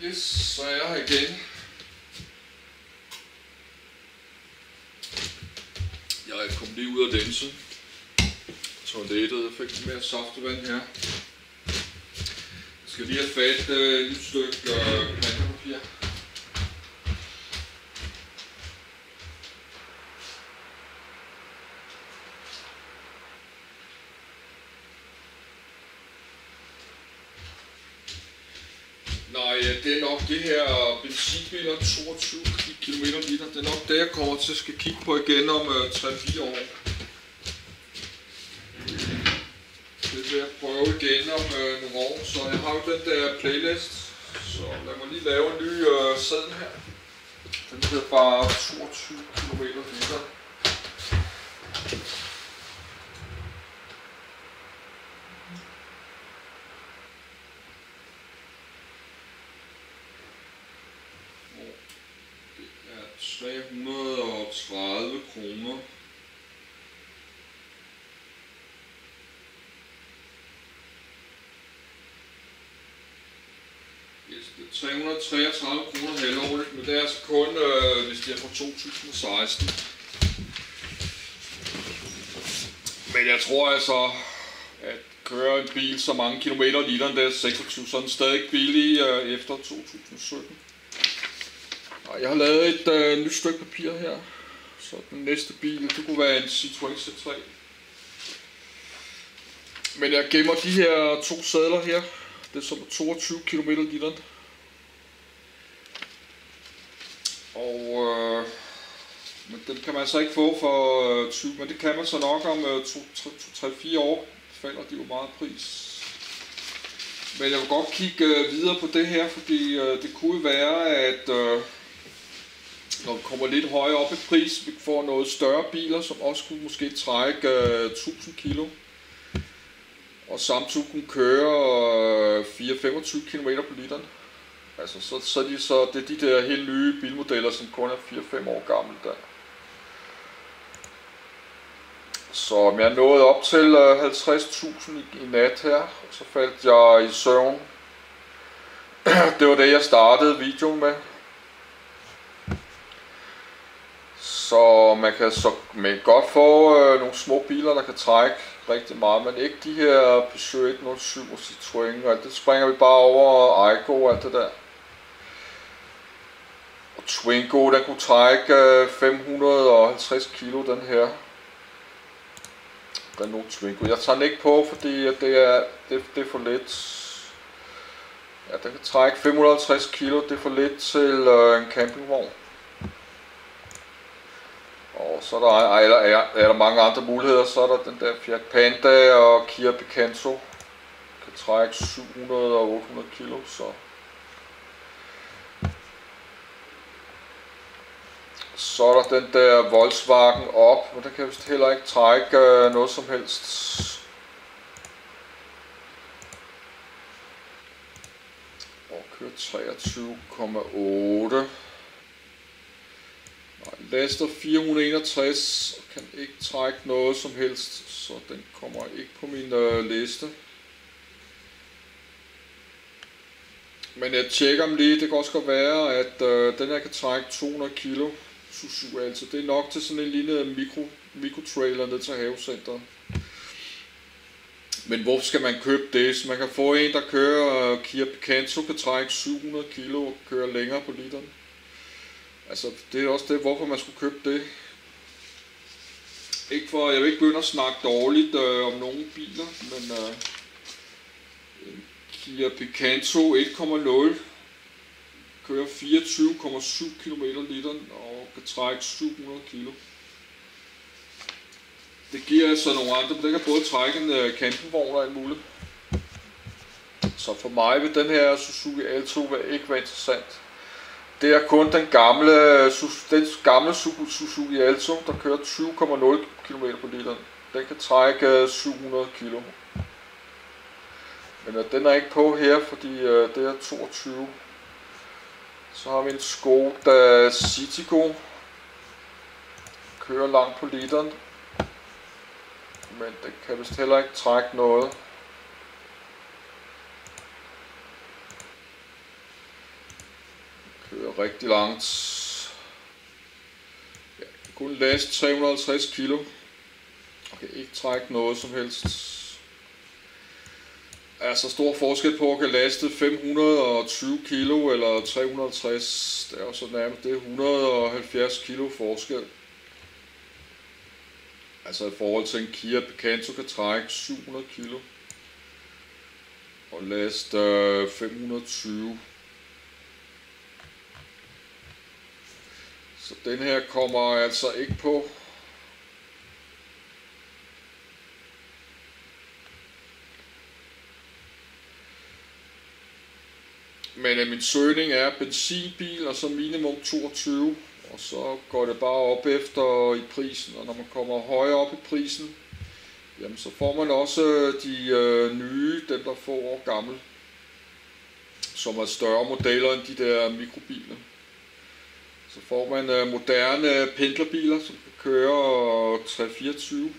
Yes, så er jeg her igen. Jeg kom lige ud af lense. Toilettet, jeg fik lidt mere saftevand her. Jeg skal lige have fat et lille stykke pandepapir. Nej, det er nok det her benzinbiler, 22 km liter. Det er nok det, jeg kommer til at skal kigge på igen om 3-4 år. Det vil jeg prøve igen om nogle år, så jeg har jo den der playlist. Så lad mig lige lave en ny seddel her. Den hedder bare 22 km liter. Det er 330 kroner. Yes, det er 333 kroner halvårligt, men det er altså kun, hvis det er fra 2016. Men jeg tror altså, at køre en bil så mange kilometer literen, det er 26, så er den stadig billig efter 2017. Jeg har lavet et nyt stykke papir her, så den næste bil, det kunne være en Citroën C3. Men jeg gemmer de her to sedler her, det er som 22 km literen. Og men den kan man så ikke få for 20, men det kan man så nok om 2-3-4 år, falder de jo meget pris. Men jeg vil godt kigge videre på det her, fordi det kunne være, at når vi kommer lidt højere op i pris, vi får noget større biler, som også kunne måske trække 1000 kilo. Og samtidig kunne køre 4-25 km på literen. Altså, så det er de der helt nye bilmodeller, som kun er 4-5 år gamle der. Så jeg nåede op til 50.000 i nat her, og så faldt jeg i søvn. Det var det, jeg startede videoen med. Så man kan godt få nogle små biler, der kan trække rigtig meget, men ikke de her Peugeot 107 og Citroën, og det springer vi bare over Aygo og alt det der. Og Twingo, den kunne trække 550 kilo, den her. Renault Twingo. Jeg tager den ikke på, fordi det er for lidt. Ja, den kan trække 550 kilo, det er for lidt til en campingvogn. Og så er der mange andre muligheder. Så er der den der Fiat Panda og Kia Picanto. Kan trække 700 og 800 kilo. Så er der den der Volkswagen op, men den kan vist heller ikke trække noget som helst. Og kører 23,8. Laster 461 og kan ikke trække noget som helst, så den kommer ikke på min liste. Men jeg tjekker dem lige, det kan også godt være, at den her kan trække 200 kilo. Suzuki, altså det er nok til sådan en lille mikrotrailer ned til havecenteret. Men hvorfor skal man købe det? Så man kan få en, der kører Kia Picanto, kan trække 700 kilo og køre længere på literen. Altså, det er også det, hvorfor man skulle købe det. Ikke for, jeg vil ikke begynde at snakke dårligt om nogle biler, men Kia Picanto 1,0 kører 24,7 km literen og kan trække 700 kilo. Det giver altså nogle andre, men det kan både trække en campingvogn og en muligt. Så for mig vil den her Suzuki Alto ikke være interessant. Det er kun den gamle Suzuki Alto, der kører 20,0 km på literen. Den kan trække 700 kilo. Men den er ikke på her, fordi det er 22. Så har vi en Skoda Citigo. Kører langt på literen. Men den kan vist heller ikke trække noget. Kører rigtig langt. Ja, kan kun laste 350 kilo. Og kan ikke trække noget som helst. Altså stor forskel på at kan laste 520 kilo eller 360. Det er jo så nærmest det 170 kilo forskel. Altså i forhold til en Kia Picanto kan trække 700 kilo og laste 520. Så den her kommer altså ikke på. Men min søgning er benzinbil og så minimum 22. Og så går det bare op efter i prisen, og når man kommer højere op i prisen, jamen så får man også de nye, dem der er få år gammel, som er større modeller end de der mikrobiler. Så får man moderne pendlerbiler, som kan køre 324.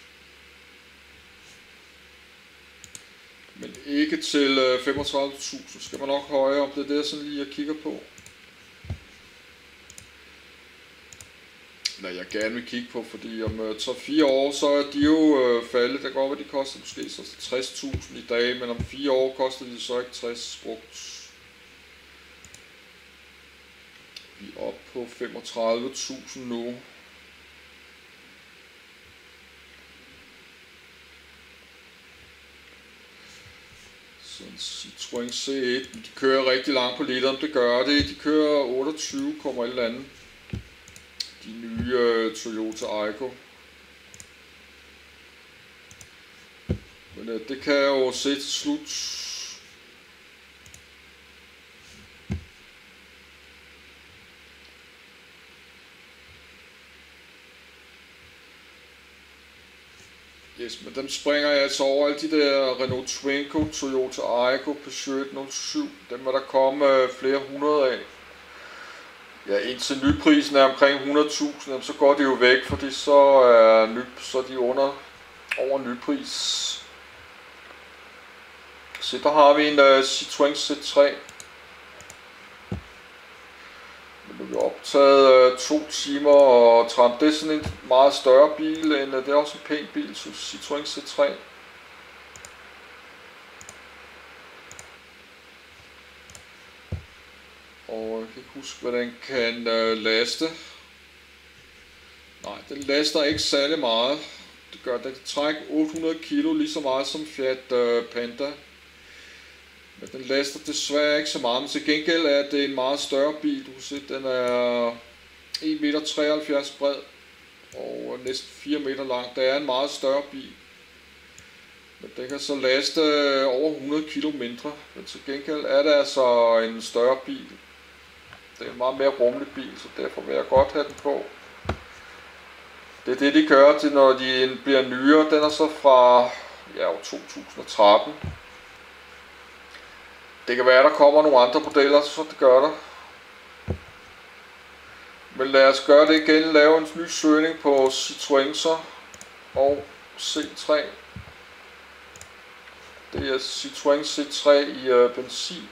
Men ikke til 35.000, skal man nok højere op, det er det jeg sådan lige kigger på. Jeg gerne vil kigge på, fordi om 3-4 år, så er de jo faldet. Der går, hvad de koster måske så 60.000 i dag, men om 4 år koster de så ikke 60 brugt. Vi er oppe på 35.000 nu. Så en Citroën C1, de kører rigtig langt på literen, det gør det. De kører 28, kommer et eller andet. De nye Toyota Aygo. Men det kan jeg jo se til slut. Yes, men dem springer jeg altså over alle de der Renault Twingo, Toyota Aygo, Peugeot 107. Dem vil der komme flere hundrede af. Ja, indtil nyprisen er omkring 100.000, så går det jo væk, fordi så er de over nypris. Så der har vi en Citroën C3. Den er vi optaget 2 timer og 30. Det er sådan en meget større bil, end det er også en pæn bil, så Citroën C3. Og jeg kan ikke huske, hvad den kan laste. Nej, den laster ikke særlig meget. Det gør, den kan trække 800 kilo, lige så meget som Fiat Panda. Men den laster desværre ikke så meget, men til gengæld er det en meget større bil. Du kan se, den er 1,73 meter bred og næsten 4 meter lang. Det er en meget større bil. Men den kan så laste over 100 kilo mindre. Men til gengæld er det altså en større bil. Det er en meget mere rummelig bil, så derfor vil jeg godt have den på. Det er det, de gør til, når de bliver nyere. Den er så fra 2013. Det kan være, der kommer nogle andre modeller, så det gør der. Men lad os gøre det igen. Lave en ny søgning på Citroën og C3. Det er Citroën C3 i benzin.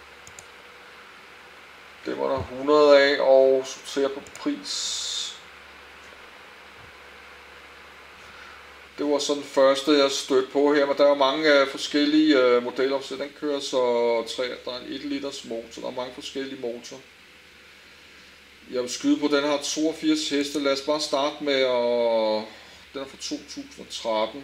Det var der 100 af, og sortere på pris. Det var så den første, jeg stødte på her, men der er mange forskellige modeller, så den kører så der er en 1 liters motor, der er mange forskellige motorer. Jeg vil skyde på, den har 82 heste. Lad os bare starte med, den er fra 2013.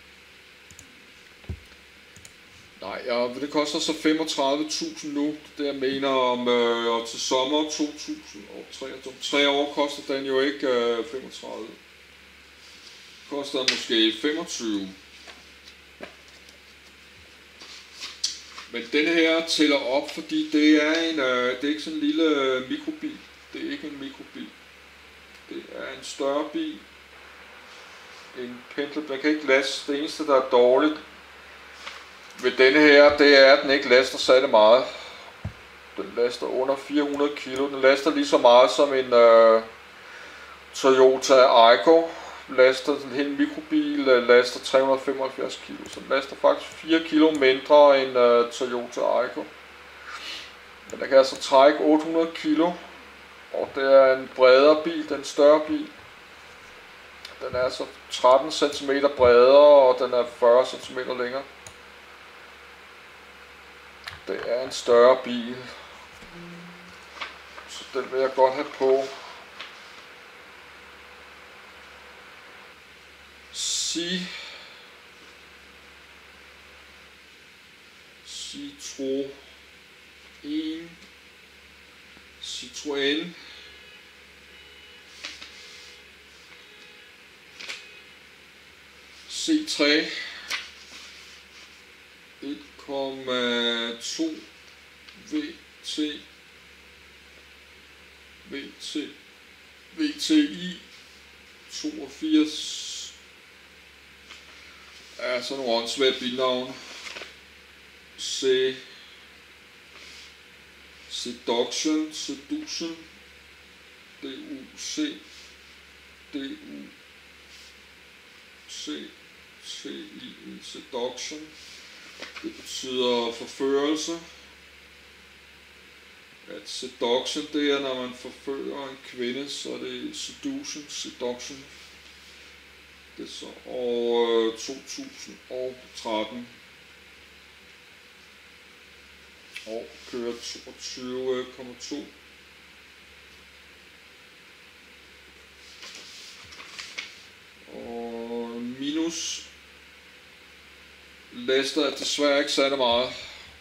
Nej, det koster så 35.000 nu, det jeg mener om til sommer 2003. Om 3 år koster den jo ikke 35. Koster måske 25. Men den her tæller op, fordi det er det er ikke sådan en lille mikrobil. Det er ikke en mikrobil. Det er en større bil. En pendler, den kan ikke laste. Det eneste, der er dårligt ved denne her, det er, at den ikke laster særlig meget. Den laster under 400 kilo. Den laster lige så meget som en Toyota Aygo. Laster den hele mikrobil, laster 375 kilo. Så den laster faktisk 4 kilo mindre end Toyota Aygo. Men der kan altså trække 800 kilo, og det er en bredere bil, den større bil. Den er altså 13 cm bredere, og den er 40 cm længere. Det er en større bil, så den vil jeg godt have på. Citroën C3 1,2 VTI 82. Ja, sådan nogle åndssvagt bilnavn. Seduction, Seduction. Det betyder forførelse. At seduction, det er når man forfører en kvinde, så er det seduction. Det er så år 2013. Og kører 22,2. Og minus laster er desværre ikke særlig meget.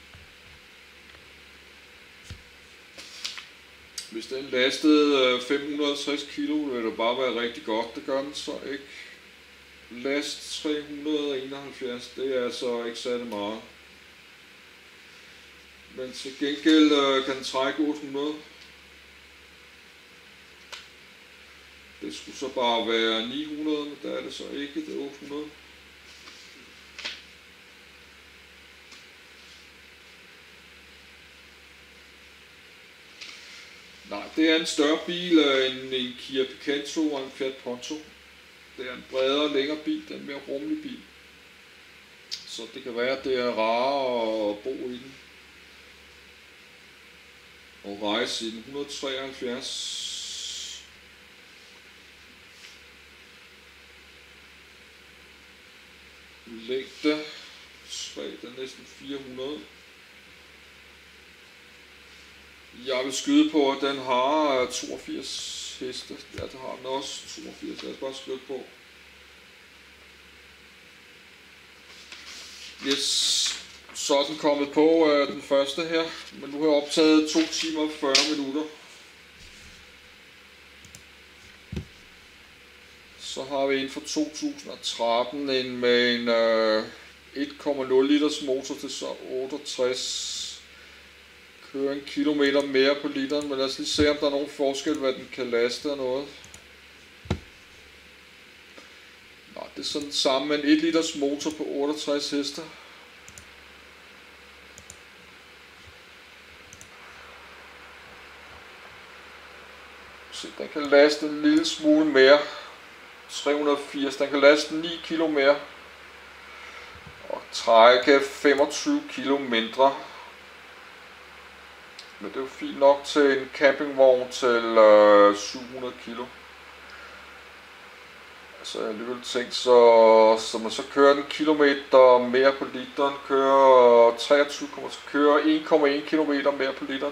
Hvis den lastede 560 kilo, ville det bare være rigtig godt. Det gør den så ikke. Last 371, det er altså ikke særlig meget. Men til gengæld kan den trække 800. Det skulle så bare være 900, men der er det så ikke, det er 800. Nej, det er en større bil end en Kia Picanto og en Fiat Punto. Det er en bredere, længere bil, det er en mere rummelig bil. Så det kan være, at det er rarere at bo i den. Og rejse i den 173. Længde 3, det er næsten 400. Jeg vil skyde på, at den har 82 heste. Ja, det har den også. 82, lad os bare skyde på. Yes, så er den kommet på den første her. Men nu har jeg optaget 2 timer og 40 minutter. Så har vi en fra 2013, en med en 1,0 liters motor til så 68. Kører en kilometer mere på literen, men lad os lige se, om der er nogen forskel, hvad den kan laste og noget. Nej, det er sådan samme med en 1 liters motor på 68 heste. Så den kan laste en lille smule mere. 380, den kan laste 9 kilo mere. Og trække 25 kilo mindre. Men det er jo fint nok til en campingvogn til 700 kilo. Altså jeg har alligevel tænkt, så man så kører en kilometer mere på literen, kører 1,1 kilometer mere på literen.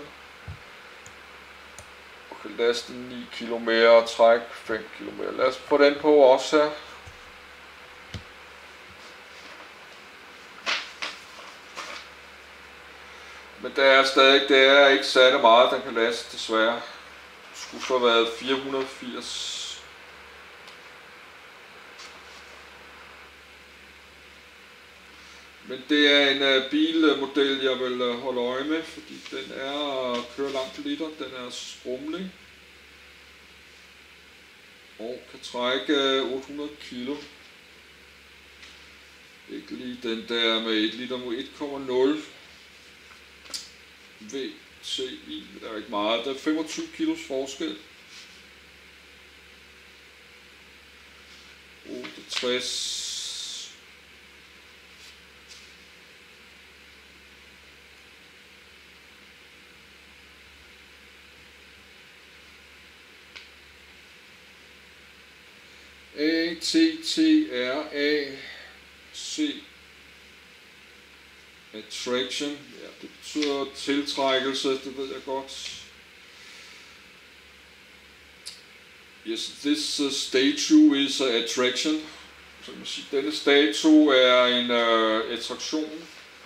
Og kan laste 9 kilo mere og trække 5 kilo mere. Lad os få den på også her. Men det er ikke særlig meget, den kan laste desværre. Det skulle så have været 480. Men det er en bilmodel, jeg vil holde øje med, fordi den kører langt på literen, den er skrummelig. Og kan trække 800 kilo. Ikke lige den der med 1 liter mod 1,0. VTI, der er ikke meget. Der er 25 kilos forskel. 68. A-T-T-R-A-C. Attraction. Ja, det betyder tiltrækkelse, det ved jeg godt. Yes, this statue is an attraction. Så man sige, denne statue er en attraktion.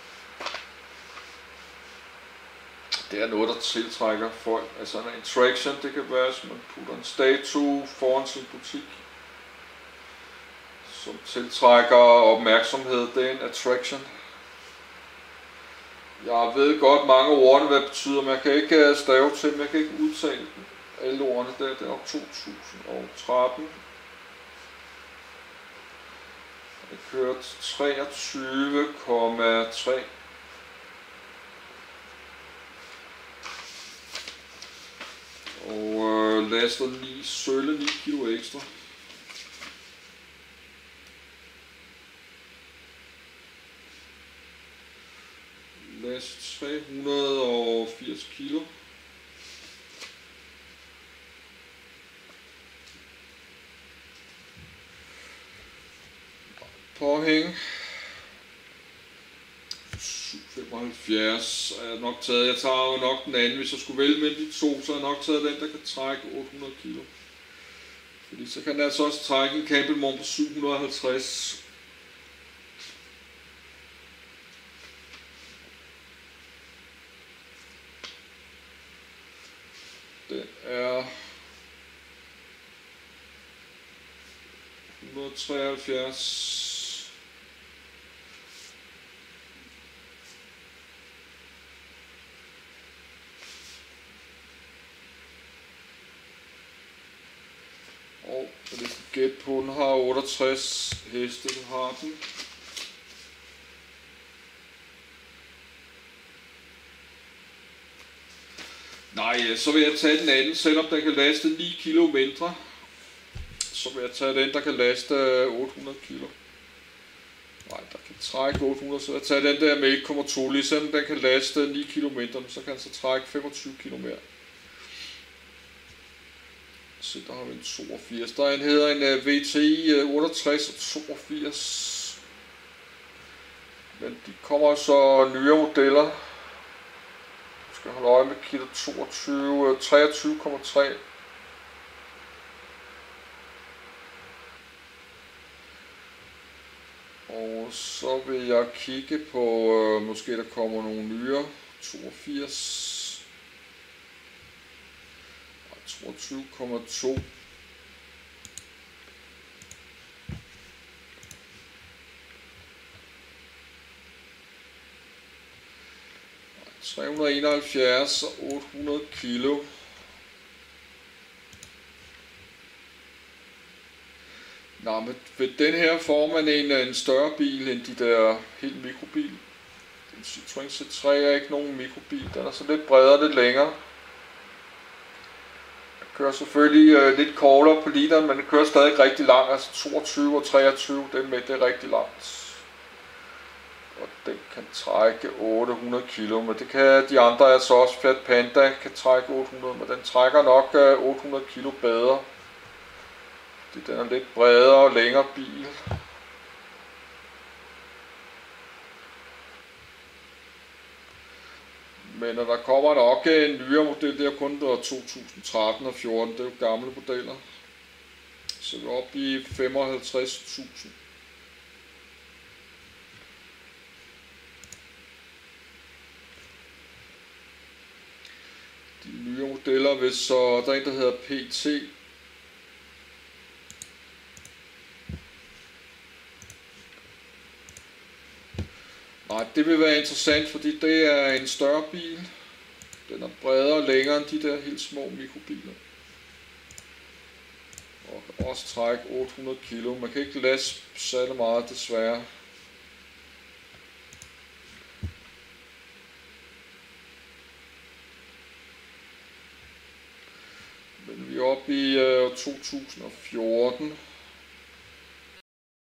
Det er noget, der tiltrækker folk. Altså en attraction, det kan være, hvis man putter en statue foran sin butik, som tiltrækker opmærksomhed. Det er en attraction. Jeg ved godt mange ord, hvad det betyder, men jeg kan ikke stave til dem, jeg kan ikke udtale dem. Alle ordene der, det er 2013. Jeg kørte 23,3. Og laster sølle 9 kilo ekstra. Last 380 kilo. Påhæng 75 er nok taget. Jeg tager jo nok den anden, hvis jeg skulle vælge mellem de to, så er jeg nok taget den, der kan trække 800 kilo. Fordi så kan den altså også trække en Campbell på 750. Den er 173. Og hvis du gætter på, den har 68 heste, den har den. Nej, så vil jeg tage den anden, selvom den kan laste 9 kilo mindre. Så vil jeg tage den, der kan laste 800 kilo. Nej, der kan trække 800, så jeg tager den der med 1,2. Ligesom den kan laste 9 kilo mindre, så kan den så trække 25 kilo mere. Så der har vi en 82. Der hedder en VTI 68 og 82. Men de kommer så nyere modeller. Du skal holde øje med kilo 22, 23,3. Og så vil jeg kigge på, måske der kommer nogle nyere. 82. 22,2. – 371 og 800 kilo. Nå, men ved den her får man en større bil end de der helt mikrobil. Den Citroën C3 er ikke nogen mikrobil, den er så lidt bredere, lidt længere. Kører selvfølgelig lidt kortere på literen, men det kører stadig rigtig langt, altså 22 og 23, den med, det er rigtig langt. Og den kan trække 800 kilo, men det kan de andre, altså også Fiat Panda kan trække 800, men den trækker nok 800 kilo bedre. Fordi den er lidt bredere og længere bil. Men der kommer nok en nyere model, det er kun der 2013 og 14, det er jo gamle modeller. Så vi er oppe i 55.000. De nye modeller, hvis så der er en, der hedder PT. Nej, det vil være interessant, fordi det er en større bil. Den er bredere og længere end de der helt små mikrobiler. Og kan også trække 800 kilo. Man kan ikke laste særlig meget, desværre. Men vi er oppe i 2014.